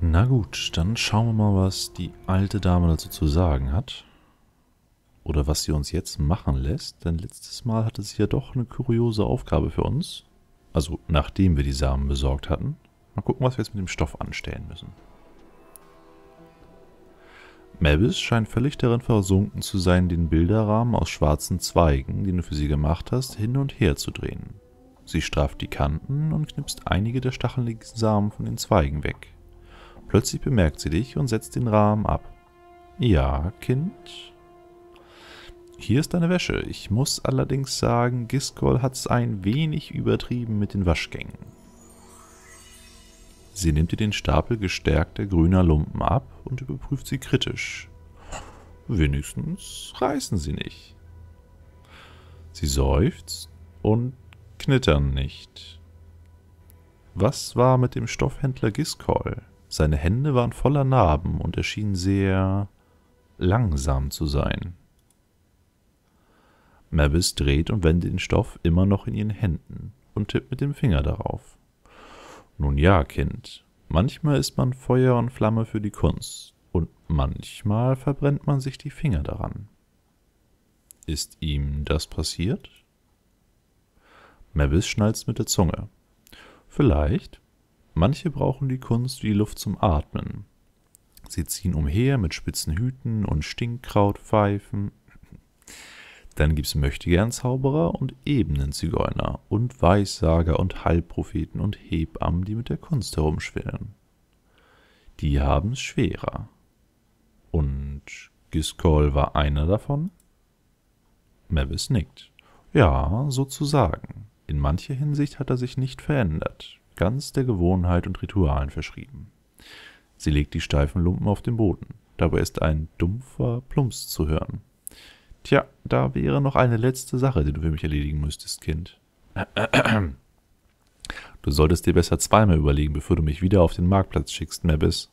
Na gut, dann schauen wir mal, was die alte Dame dazu zu sagen hat. Oder was sie uns jetzt machen lässt, denn letztes Mal hatte sie ja doch eine kuriose Aufgabe für uns. Also, nachdem wir die Samen besorgt hatten. Mal gucken, was wir jetzt mit dem Stoff anstellen müssen. Mavis scheint völlig darin versunken zu sein, den Bilderrahmen aus schwarzen Zweigen, den du für sie gemacht hast, hin und her zu drehen. Sie strafft die Kanten und knipst einige der stacheligen Samen von den Zweigen weg. Plötzlich bemerkt sie dich und setzt den Rahmen ab. Ja, Kind? Hier ist deine Wäsche. Ich muss allerdings sagen, Giscol hat's ein wenig übertrieben mit den Waschgängen. Sie nimmt dir den Stapel gestärkter grüner Lumpen ab und überprüft sie kritisch. Wenigstens reißen sie nicht. Sie seufzt und knittern nicht. Was war mit dem Stoffhändler Giscol? Seine Hände waren voller Narben und er schien sehr langsam zu sein. Mavis dreht und wendet den Stoff immer noch in ihren Händen und tippt mit dem Finger darauf. Nun ja, Kind, manchmal ist man Feuer und Flamme für die Kunst und manchmal verbrennt man sich die Finger daran. Ist ihm das passiert? Mavis schnalzt mit der Zunge. Vielleicht. Manche brauchen die Kunst wie die Luft zum Atmen. Sie ziehen umher mit spitzen Hüten und Stinkkrautpfeifen. Dann gibt's Möchtegern-Zauberer und Ebenenzigeuner und Weissager und Heilpropheten und Hebammen, die mit der Kunst herumschwirren. Die haben's schwerer. Und Giscol war einer davon? Mavis nickt. Ja, sozusagen. In mancher Hinsicht hat er sich nicht verändert, ganz der Gewohnheit und Ritualen verschrieben. Sie legt die steifen Lumpen auf den Boden. Dabei ist ein dumpfer Plumps zu hören. Tja, da wäre noch eine letzte Sache, die du für mich erledigen müsstest, Kind. Du solltest dir besser zweimal überlegen, bevor du mich wieder auf den Marktplatz schickst, Mavis.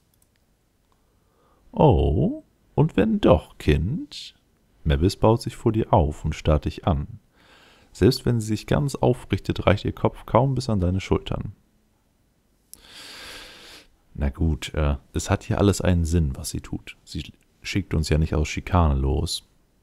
Oh, und wenn doch, Kind? Mavis baut sich vor dir auf und starrt dich an. Selbst wenn sie sich ganz aufrichtet, reicht ihr Kopf kaum bis an deine Schultern. Na gut, es hat hier alles einen Sinn, was sie tut. Sie schickt uns ja nicht aus Schikane los.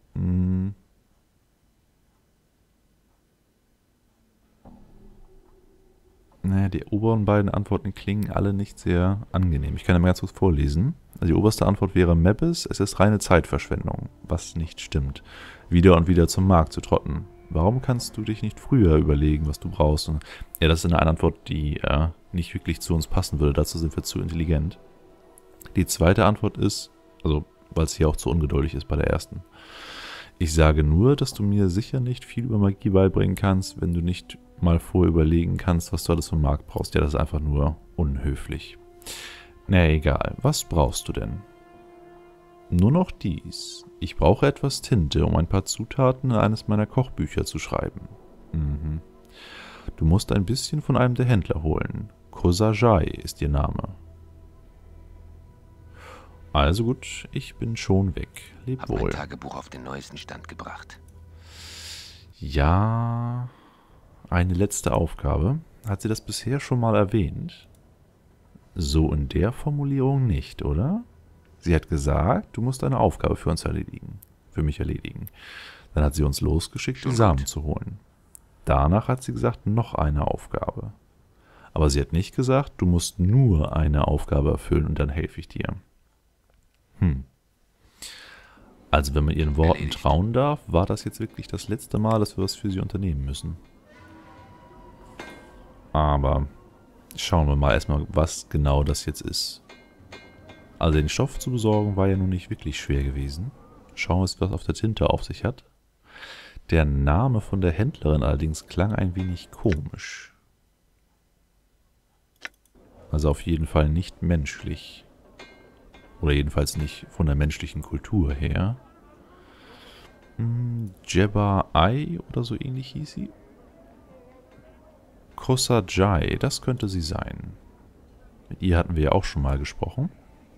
Naja, die oberen beiden Antworten klingen alle nicht sehr angenehm. Ich kann ja mal ganz kurz vorlesen. Also die oberste Antwort wäre Mavis, es ist reine Zeitverschwendung, was nicht stimmt. Wieder und wieder zum Markt zu trotten. Warum kannst du dich nicht früher überlegen, was du brauchst? Und ja, das ist eine Antwort, die nicht wirklich zu uns passen würde. Dazu sind wir zu intelligent. Die zweite Antwort ist, also weil es hier auch zu ungeduldig ist bei der ersten. Ich sage nur, dass du mir sicher nicht viel über Magie beibringen kannst, wenn du nicht mal vorher überlegen kannst, was du alles vom Markt brauchst. Ja, das ist einfach nur unhöflich. Na egal, was brauchst du denn? Nur noch dies. Ich brauche etwas Tinte, um ein paar Zutaten in eines meiner Kochbücher zu schreiben. Du musst ein bisschen von einem der Händler holen. Kosajai ist ihr Name. Also gut, ich bin schon weg. Leb Hab wohl. mein Tagebuch auf den neuesten Stand gebracht. Ja, eine letzte Aufgabe. Hat sie das bisher schon mal erwähnt? So in der Formulierung nicht, oder? Sie hat gesagt, du musst eine Aufgabe für uns erledigen. Für mich erledigen. Dann hat sie uns losgeschickt, die Samen zu holen. Danach hat sie gesagt, noch eine Aufgabe. Aber sie hat nicht gesagt, du musst nur eine Aufgabe erfüllen und dann helfe ich dir. Also wenn man ihren Worten trauen darf, war das jetzt wirklich das letzte Mal, dass wir was für sie unternehmen müssen. Aber schauen wir mal erstmal, was genau das jetzt ist. Also den Stoff zu besorgen war ja nun nicht wirklich schwer gewesen. Schauen wir, was auf der Tinte auf sich hat. Der Name von der Händlerin allerdings klang ein wenig komisch. Also auf jeden Fall nicht menschlich. Oder jedenfalls nicht von der menschlichen Kultur her. Jebba Ai oder so ähnlich hieß sie. Kosajai, das könnte sie sein. Mit ihr hatten wir ja auch schon mal gesprochen.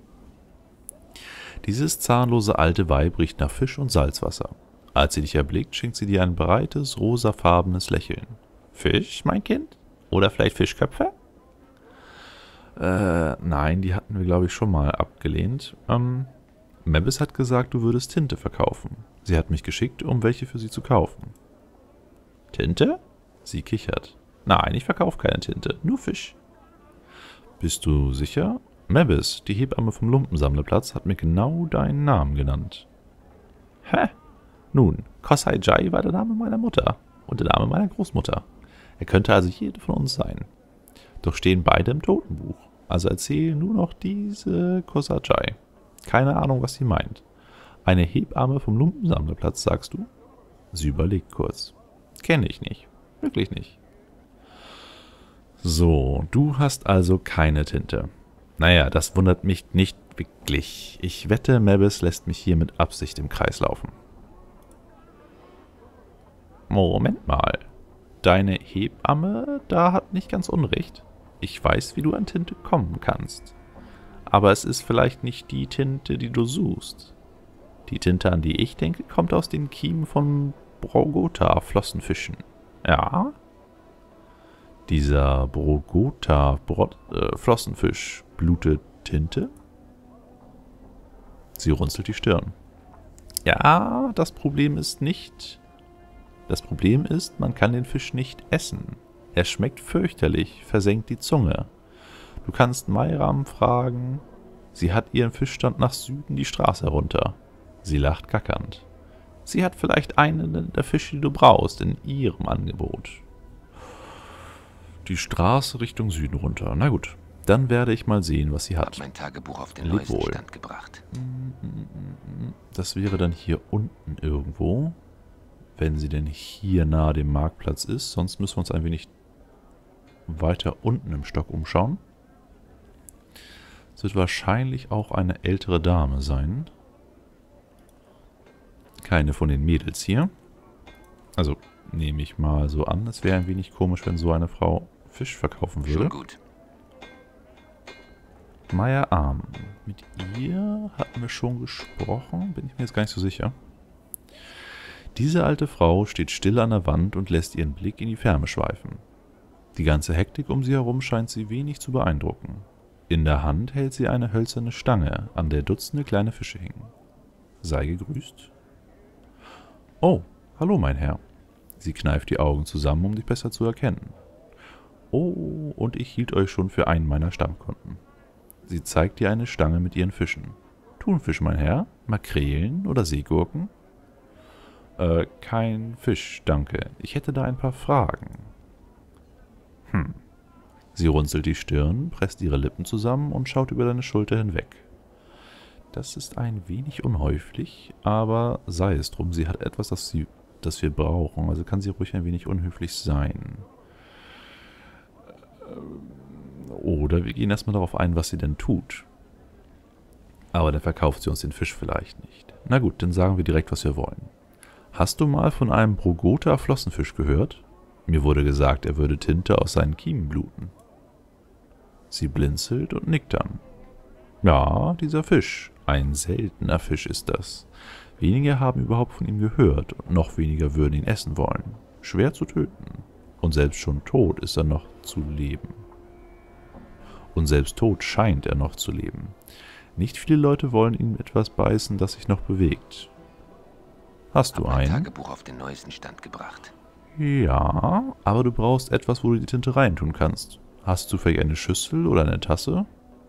Dieses zahnlose alte Weib riecht nach Fisch und Salzwasser. Als sie dich erblickt, schenkt sie dir ein breites, rosafarbenes Lächeln. Fisch, mein Kind? Oder vielleicht Fischköpfe? Nein, die hatten wir, glaube ich, schon mal abgelehnt. Mavis hat gesagt, du würdest Tinte verkaufen. Sie hat mich geschickt, um welche für sie zu kaufen. Tinte? Sie kichert. Nein, ich verkaufe keine Tinte, nur Fisch. Bist du sicher? Mavis, die Hebamme vom Lumpensammlerplatz, hat mir genau deinen Namen genannt. Hä? Nun, Kosai Jai war der Name meiner Mutter und der Name meiner Großmutter. Er könnte also jede von uns sein. Doch stehen beide im Totenbuch. Also erzähl nur noch diese Kosai Jai. Keine Ahnung, was sie meint. Eine Hebamme vom Lumpensammlerplatz, sagst du? Sie überlegt kurz. Kenne ich nicht. Wirklich nicht. So, du hast also keine Tinte. Naja, das wundert mich nicht wirklich. Ich wette, Mavis lässt mich hier mit Absicht im Kreis laufen. Moment mal. Deine Hebamme da hat nicht ganz Unrecht. Ich weiß, wie du an Tinte kommen kannst. Aber es ist vielleicht nicht die Tinte, die du suchst. Die Tinte, an die ich denke, kommt aus den Kiemen von Brogota-Flossenfischen. Ja? Dieser Brogota-Flossenfisch blutet Tinte? Sie runzelt die Stirn. Ja, das Problem ist, man kann den Fisch nicht essen. Er schmeckt fürchterlich, versenkt die Zunge. Du kannst Mayram fragen. Sie hat ihren Fischstand nach Süden die Straße herunter. Sie lacht gackernd. Sie hat vielleicht einen der Fische, die du brauchst, in ihrem Angebot. Die Straße Richtung Süden runter. Na gut, dann werde ich mal sehen, was sie hat. Hab mein Tagebuch auf den neuesten Stand gebracht. Das wäre dann hier unten irgendwo. Wenn sie denn hier nahe dem Marktplatz ist. Sonst müssen wir uns ein wenig weiter unten im Stock umschauen. Es wird wahrscheinlich auch eine ältere Dame sein. Keine von den Mädels hier. Also nehme ich mal so an. Es wäre ein wenig komisch, wenn so eine Frau Fisch verkaufen würde. Schon gut. Maya Arm. Mit ihr hatten wir schon gesprochen. Bin ich mir jetzt gar nicht so sicher. Diese alte Frau steht still an der Wand und lässt ihren Blick in die Ferne schweifen. Die ganze Hektik um sie herum scheint sie wenig zu beeindrucken. In der Hand hält sie eine hölzerne Stange, an der Dutzende kleine Fische hingen. Sei gegrüßt. Oh, hallo mein Herr. Sie kneift die Augen zusammen, um dich besser zu erkennen. Oh, und ich hielt euch schon für einen meiner Stammkunden. Sie zeigt dir eine Stange mit ihren Fischen. Thunfisch, mein Herr? Makrelen oder Seegurken? Kein Fisch, danke. Ich hätte da ein paar Fragen. Sie runzelt die Stirn, presst ihre Lippen zusammen und schaut über deine Schulter hinweg. Das ist ein wenig unhöflich, aber sei es drum, sie hat etwas, das wir brauchen, also kann sie ruhig ein wenig unhöflich sein. Oder wir gehen erstmal darauf ein, was sie denn tut. Aber dann verkauft sie uns den Fisch vielleicht nicht. Na gut, dann sagen wir direkt, was wir wollen. Hast du mal von einem Brogota-Flossenfisch gehört? Mir wurde gesagt, er würde Tinte aus seinen Kiemen bluten. Sie blinzelt und nickt dann. Ja, dieser Fisch. Ein seltener Fisch ist das. Wenige haben überhaupt von ihm gehört und noch weniger würden ihn essen wollen. Schwer zu töten. Und selbst schon tot ist er noch zu leben. Und selbst tot scheint er noch zu leben. Nicht viele Leute wollen ihm etwas beißen, das sich noch bewegt. Hast du einen? Hab mein Tagebuch auf den neuesten Stand gebracht. Ja, aber du brauchst etwas, wo du die Tinte reintun kannst. Hast du vielleicht eine Schüssel oder eine Tasse?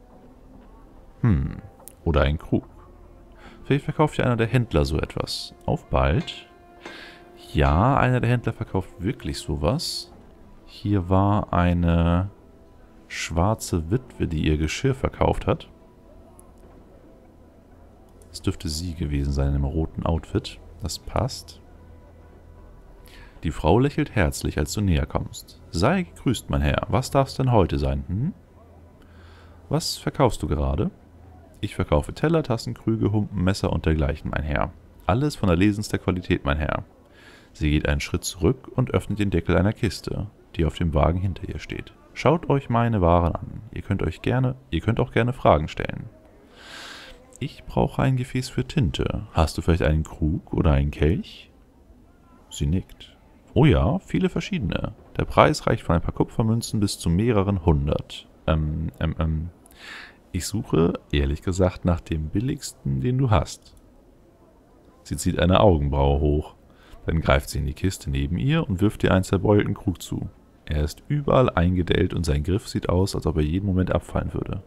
Oder ein Krug. Vielleicht verkauft ja einer der Händler so etwas. Auf bald. Ja, einer der Händler verkauft wirklich sowas. Hier war eine schwarze Witwe, die ihr Geschirr verkauft hat. Das dürfte sie gewesen sein im roten Outfit. Das passt. Die Frau lächelt herzlich, als du näher kommst. Sei gegrüßt, mein Herr. Was darf es denn heute sein, Was verkaufst du gerade? Ich verkaufe Teller, Tassen, Krüge, Humpen, Messer und dergleichen, mein Herr. Alles von erlesenster Qualität, mein Herr. Sie geht einen Schritt zurück und öffnet den Deckel einer Kiste, die auf dem Wagen hinter ihr steht. Schaut euch meine Waren an. Ihr könnt auch gerne Fragen stellen. Ich brauche ein Gefäß für Tinte. Hast du vielleicht einen Krug oder einen Kelch? Sie nickt. Oh ja, viele verschiedene. Der Preis reicht von ein paar Kupfermünzen bis zu mehreren hundert. Ich suche, ehrlich gesagt, nach dem billigsten, den du hast. Sie zieht eine Augenbraue hoch. Dann greift sie in die Kiste neben ihr und wirft ihr einen zerbeulten Krug zu. Er ist überall eingedellt und sein Griff sieht aus, als ob er jeden Moment abfallen würde.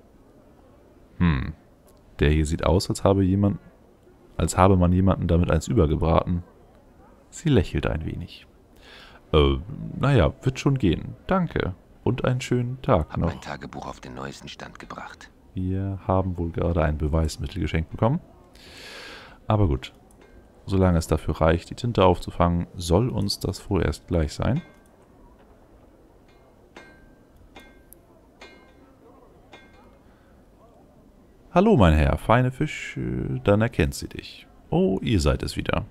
Der hier sieht aus, als habe man jemanden damit eins übergebraten. Sie lächelt ein wenig. Naja, wird schon gehen. Danke. Und einen schönen Tag noch. Hab mein Tagebuch auf den neuesten Stand gebracht. Wir haben wohl gerade ein Beweismittel geschenkt bekommen. Aber gut. Solange es dafür reicht, die Tinte aufzufangen, soll uns das vorerst gleich sein. Hallo, mein Herr, feine Fisch, dann erkennt sie dich. Oh, ihr seid es wieder.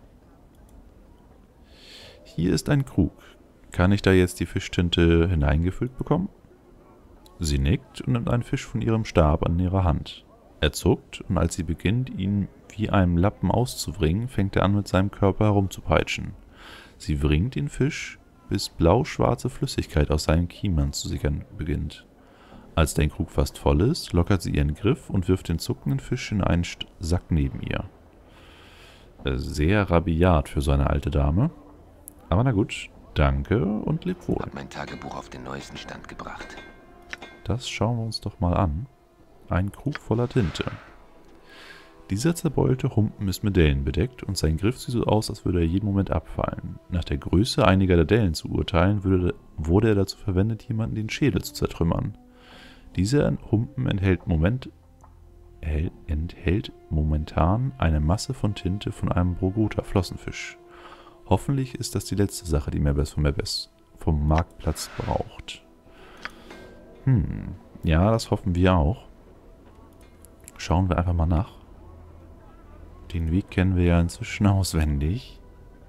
Hier ist ein Krug. Kann ich da jetzt die Fischtinte hineingefüllt bekommen? Sie nickt und nimmt einen Fisch von ihrem Stab an ihrer Hand. Er zuckt und als sie beginnt, ihn wie einem Lappen auszuwringen, fängt er an, mit seinem Körper herumzupeitschen. Sie wringt den Fisch, bis blau-schwarze Flüssigkeit aus seinem Kiemern zu sickern beginnt. Als der Krug fast voll ist, lockert sie ihren Griff und wirft den zuckenden Fisch in einen Sack neben ihr. Sehr rabiat für so eine alte Dame. Aber na gut, danke und leb wohl. Hab mein Tagebuch auf den neuesten Stand gebracht. Das schauen wir uns doch mal an. Ein Krug voller Tinte. Dieser zerbeulte Humpen ist mit Dellen bedeckt und sein Griff sieht so aus, als würde er jeden Moment abfallen. Nach der Größe einiger der Dellen zu urteilen, wurde er dazu verwendet, jemanden den Schädel zu zertrümmern. Dieser Humpen enthält momentan eine Masse von Tinte von einem Brogota-Flossenfisch. Hoffentlich ist das die letzte Sache, die Mebes vom Marktplatz braucht. Ja, das hoffen wir auch. Schauen wir einfach mal nach. Den Weg kennen wir ja inzwischen auswendig.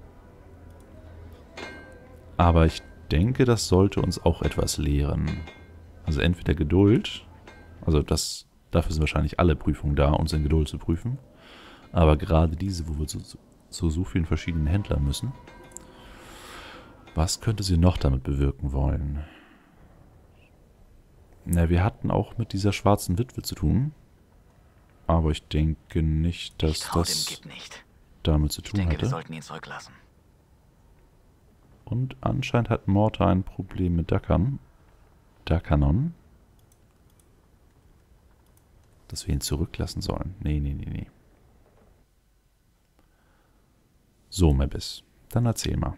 Aber ich denke, das sollte uns auch etwas lehren. Also entweder Geduld, also dafür sind wahrscheinlich alle Prüfungen da, uns in Geduld zu prüfen. Aber gerade diese, wo wir zu so vielen verschiedenen Händlern müssen. Was könnte sie noch damit bewirken wollen? Na, wir hatten auch mit dieser schwarzen Witwe zu tun. Aber ich denke nicht, dass das damit zu tun hatte. Wir sollten ihn zurücklassen. Und anscheinend hat Morta ein Problem mit Dakanon. Dass wir ihn zurücklassen sollen. Nee. So, Mebis. Dann erzähl mal.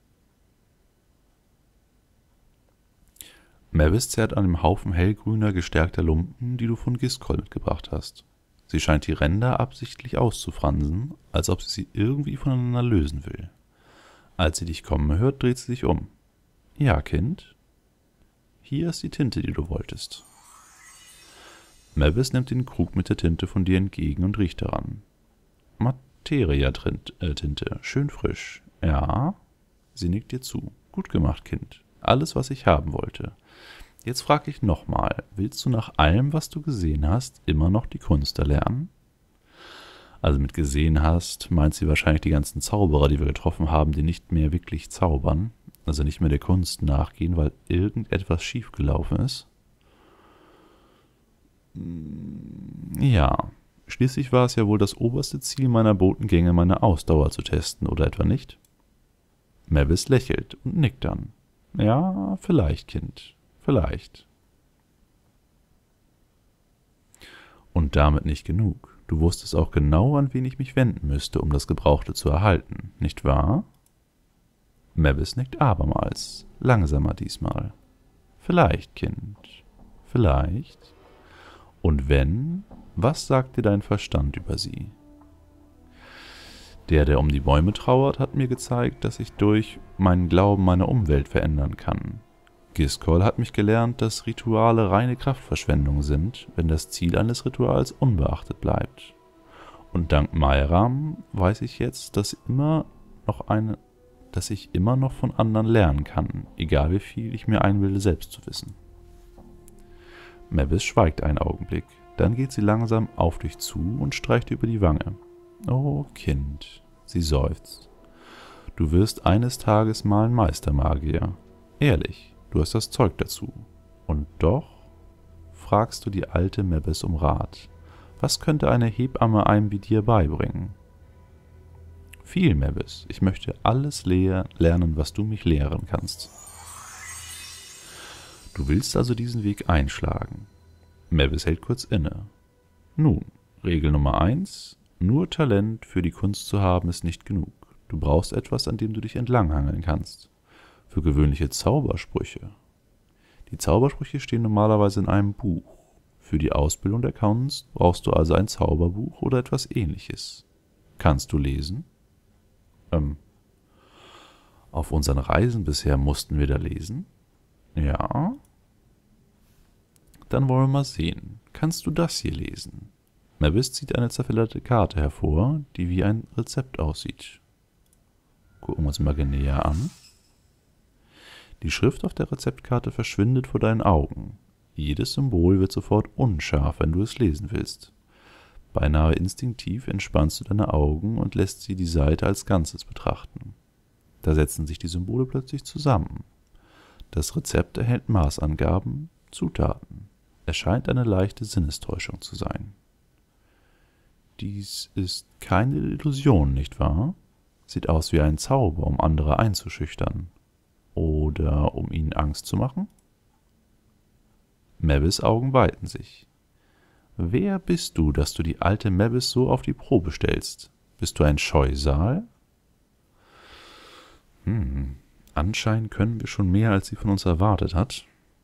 Mebis zerrt an dem Haufen hellgrüner, gestärkter Lumpen, die du von Giscol mitgebracht hast. Sie scheint die Ränder absichtlich auszufransen, als ob sie sie irgendwie voneinander lösen will. Als sie dich kommen hört, dreht sie sich um. Ja, Kind? Hier ist die Tinte, die du wolltest. Mebis nimmt den Krug mit der Tinte von dir entgegen und riecht daran. Materia-Tinte, schön frisch. Ja? Sie nickt dir zu. Gut gemacht, Kind. Alles, was ich haben wollte. Jetzt frage ich nochmal, willst du nach allem, was du gesehen hast, immer noch die Kunst erlernen? Also mit gesehen hast, meint sie wahrscheinlich die ganzen Zauberer, die wir getroffen haben, die nicht mehr wirklich zaubern, also nicht mehr der Kunst nachgehen, weil irgendetwas schiefgelaufen ist. Ja, schließlich war es ja wohl das oberste Ziel meiner Botengänge, meine Ausdauer zu testen, oder etwa nicht? Mebis lächelt und nickt dann. Ja, vielleicht, Kind. Vielleicht. Und damit nicht genug. Du wusstest auch genau, an wen ich mich wenden müsste, um das Gebrauchte zu erhalten, nicht wahr? Mebis nickt abermals, langsamer diesmal. Vielleicht, Kind. Vielleicht. Und wenn, was sagt dir dein Verstand über sie? Der um die Bäume trauert, hat mir gezeigt, dass ich durch meinen Glauben meine Umwelt verändern kann. Giscol hat mich gelernt, dass Rituale reine Kraftverschwendung sind, wenn das Ziel eines Rituals unbeachtet bleibt. Und dank Mairam weiß ich jetzt, dass ich immer noch von anderen lernen kann, egal wie viel ich mir einbilde, selbst zu wissen. Mebis schweigt einen Augenblick, dann geht sie langsam auf dich zu und streicht über die Wange. Oh, Kind, sie seufzt. Du wirst eines Tages mal ein Meistermagier. Ehrlich, du hast das Zeug dazu. Und doch, fragst du die alte Mebbes um Rat. Was könnte eine Hebamme einem wie dir beibringen? Viel, Mebbes. Ich möchte alles lernen, was du mich lehren kannst. Du willst also diesen Weg einschlagen. Mebbes hält kurz inne. Nun, Regel Nummer 1. Nur Talent für die Kunst zu haben ist nicht genug. Du brauchst etwas, an dem du dich entlanghangeln kannst. Für gewöhnliche Zaubersprüche. Die Zaubersprüche stehen normalerweise in einem Buch. Für die Ausbildung der Kunst brauchst du also ein Zauberbuch oder etwas Ähnliches. Kannst du lesen? Auf unseren Reisen bisher mussten wir da lesen? Ja. Dann wollen wir mal sehen. Kannst du das hier lesen? Mebbes zieht eine zerfledderte Karte hervor, die wie ein Rezept aussieht. Gucken wir uns mal näher an. Die Schrift auf der Rezeptkarte verschwindet vor deinen Augen. Jedes Symbol wird sofort unscharf, wenn du es lesen willst. Beinahe instinktiv entspannst du deine Augen und lässt sie die Seite als Ganzes betrachten. Da setzen sich die Symbole plötzlich zusammen. Das Rezept enthält Maßangaben, Zutaten. Es scheint eine leichte Sinnestäuschung zu sein. Dies ist keine Illusion, nicht wahr? Sieht aus wie ein Zauber, um andere einzuschüchtern. Oder um ihnen Angst zu machen? Mebbes Augen weiten sich. Wer bist du, dass du die alte Mebbes so auf die Probe stellst? Bist du ein Scheusal? Anscheinend können wir schon mehr, als sie von uns erwartet hat.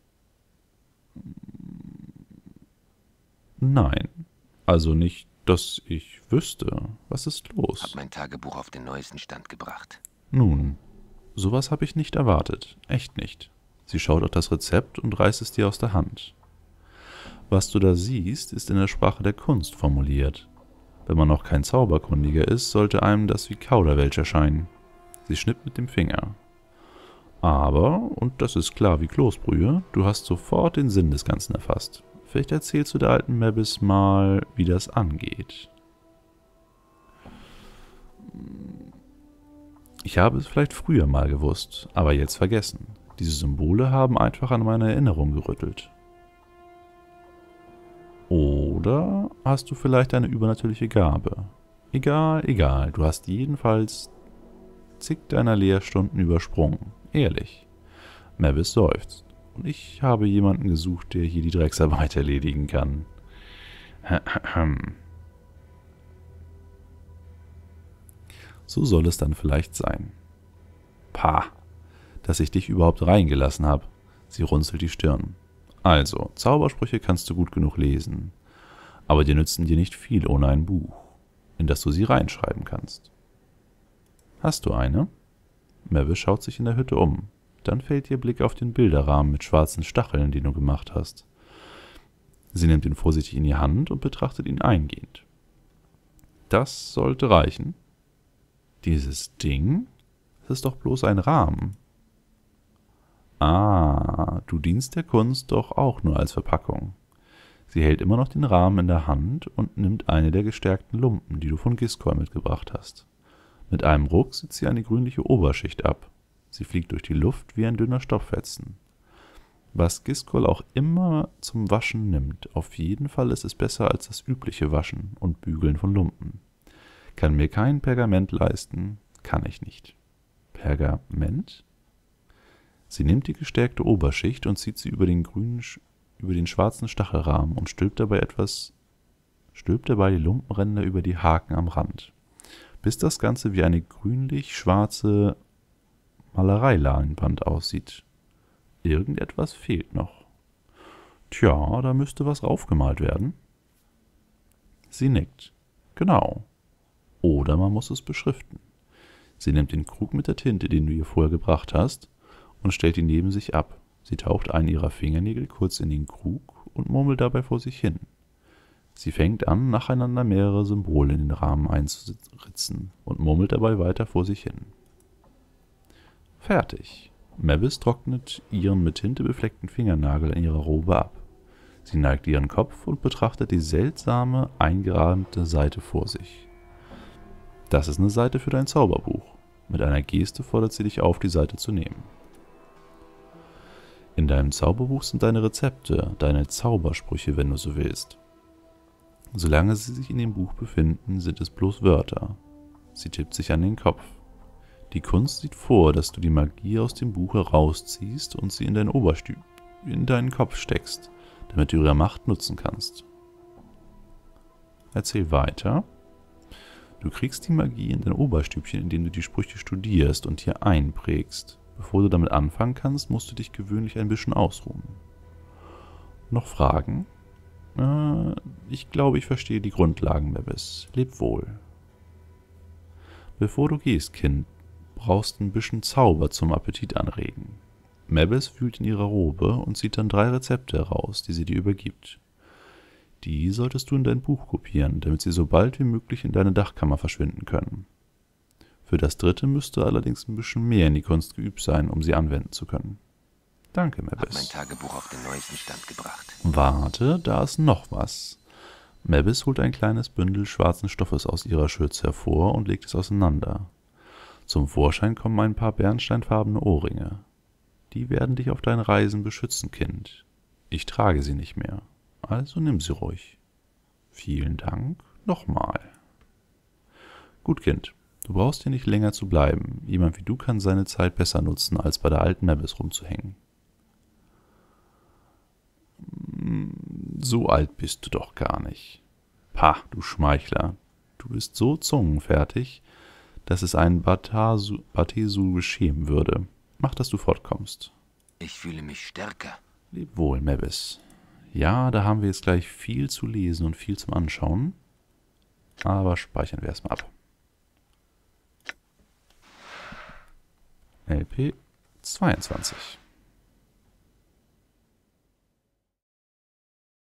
Nein, also nicht, dass ich wüsste. Was ist los? Hab mein Tagebuch auf den neuesten Stand gebracht. Nun, sowas habe ich nicht erwartet. Echt nicht. Sie schaut auf das Rezept und reißt es dir aus der Hand. Was du da siehst, ist in der Sprache der Kunst formuliert. Wenn man noch kein Zauberkundiger ist, sollte einem das wie Kauderwelsch erscheinen. Sie schnippt mit dem Finger. Aber, und das ist klar wie Kloßbrühe, du hast sofort den Sinn des Ganzen erfasst. Vielleicht erzählst du der alten Mebbes mal, wie das angeht. Ich habe es vielleicht früher mal gewusst, aber jetzt vergessen. Diese Symbole haben einfach an meine Erinnerung gerüttelt. Oder hast du vielleicht eine übernatürliche Gabe? Egal, du hast jedenfalls zig deiner Lehrstunden übersprungen. Ehrlich. Mebbes seufzt. Und ich habe jemanden gesucht, der hier die Drecksarbeit erledigen kann. So soll es dann vielleicht sein. Pah, dass ich dich überhaupt reingelassen habe. Sie runzelt die Stirn. Also, Zaubersprüche kannst du gut genug lesen. Aber die nützen dir nicht viel ohne ein Buch, in das du sie reinschreiben kannst. Hast du eine? Mebbes schaut sich in der Hütte um. Dann fällt ihr Blick auf den Bilderrahmen mit schwarzen Stacheln, den du gemacht hast. Sie nimmt ihn vorsichtig in die Hand und betrachtet ihn eingehend. Das sollte reichen. Dieses Ding? Das ist doch bloß ein Rahmen. Ah, du dienst der Kunst doch auch nur als Verpackung. Sie hält immer noch den Rahmen in der Hand und nimmt eine der gestärkten Lumpen, die du von Giscol mitgebracht hast. Mit einem Ruck zieht sie eine grünliche Oberschicht ab. Sie fliegt durch die Luft wie ein dünner Stofffetzen. Was Giscol auch immer zum Waschen nimmt, auf jeden Fall ist es besser als das übliche Waschen und Bügeln von Lumpen. Kann mir kein Pergament leisten, kann ich nicht. Pergament? Sie nimmt die gestärkte Oberschicht und zieht sie über den schwarzen Stachelrahmen und stülpt dabei die Lumpenränder über die Haken am Rand, bis das Ganze wie eine grünlich-schwarze Malereileinwand aussieht. Irgendetwas fehlt noch. Tja, da müsste was raufgemalt werden. Sie nickt. Genau. Oder man muss es beschriften. Sie nimmt den Krug mit der Tinte, den du ihr vorher gebracht hast, und stellt ihn neben sich ab. Sie taucht einen ihrer Fingernägel kurz in den Krug und murmelt dabei vor sich hin. Sie fängt an, nacheinander mehrere Symbole in den Rahmen einzuritzen und murmelt dabei weiter vor sich hin. Fertig. Mebbes trocknet ihren mit Tinte befleckten Fingernagel in ihrer Robe ab. Sie neigt ihren Kopf und betrachtet die seltsame, eingerahmte Seite vor sich. Das ist eine Seite für dein Zauberbuch. Mit einer Geste fordert sie dich auf, die Seite zu nehmen. In deinem Zauberbuch sind deine Rezepte, deine Zaubersprüche, wenn du so willst. Solange sie sich in dem Buch befinden, sind es bloß Wörter. Sie tippt sich an den Kopf. Die Kunst sieht vor, dass du die Magie aus dem Buch herausziehst und sie in deinen Kopf steckst, damit du ihre Macht nutzen kannst. Erzähl weiter. Du kriegst die Magie in dein Oberstübchen, indem du die Sprüche studierst und hier einprägst. Bevor du damit anfangen kannst, musst du dich gewöhnlich ein bisschen ausruhen. Noch Fragen? Ich glaube, ich verstehe die Grundlagen, Mabbis. Leb wohl. Bevor du gehst, Kind, brauchst ein bisschen Zauber zum Appetit anregen. Mabbis wühlt in ihrer Robe und zieht dann 3 Rezepte heraus, die sie dir übergibt. Die solltest du in dein Buch kopieren, damit sie so bald wie möglich in deine Dachkammer verschwinden können. Für das 3. müsste allerdings ein bisschen mehr in die Kunst geübt sein, um sie anwenden zu können. Danke, Mabbis. Hab mein Tagebuch auf den neuesten Stand gebracht. Warte, da ist noch was. Mabbis holt ein kleines Bündel schwarzen Stoffes aus ihrer Schürze hervor und legt es auseinander. Zum Vorschein kommen ein paar bernsteinfarbene Ohrringe. Die werden dich auf deinen Reisen beschützen, Kind. Ich trage sie nicht mehr. Also nimm sie ruhig. Vielen Dank nochmal. Gut, Kind. Du brauchst hier nicht länger zu bleiben. Jemand wie du kann seine Zeit besser nutzen, als bei der alten Mabbis rumzuhängen. So alt bist du doch gar nicht. Pah, du Schmeichler. Du bist so zungenfertig, dass es einen Batesu beschämen würde. Mach, dass du fortkommst. Ich fühle mich stärker. Leb wohl, Mabbis. Ja, da haben wir jetzt gleich viel zu lesen und viel zum Anschauen. Aber speichern wir erstmal ab. LP 22.